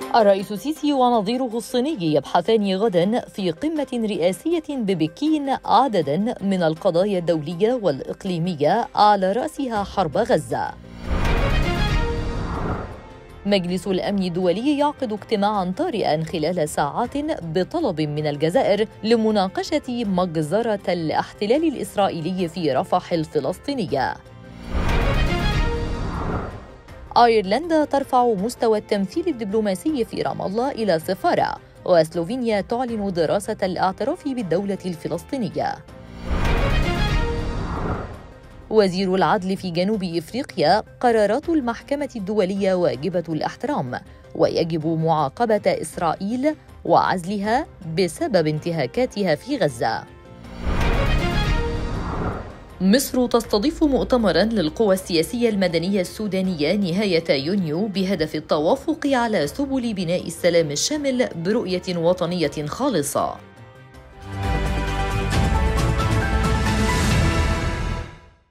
الرئيس السيسي ونظيره الصيني يبحثان غدا في قمة رئاسية ببكين عددا من القضايا الدولية والإقليمية على رأسها حرب غزة. مجلس الأمن الدولي يعقد اجتماعاً طارئاً خلال ساعات بطلب من الجزائر لمناقشة مجزرة الاحتلال الإسرائيلي في رفح الفلسطينية. أيرلندا ترفع مستوى التمثيل الدبلوماسي في رام الله إلى صفارة، وسلوفينيا تعلن دراسة الاعتراف بالدولة الفلسطينية. وزير العدل في جنوب إفريقيا: قرارات المحكمة الدولية واجبة الاحترام، ويجب معاقبة إسرائيل وعزلها بسبب انتهاكاتها في غزة. مصر تستضيف مؤتمراً للقوى السياسية المدنية السودانية نهاية يونيو بهدف التوافق على سبل بناء السلام الشامل برؤية وطنية خالصة.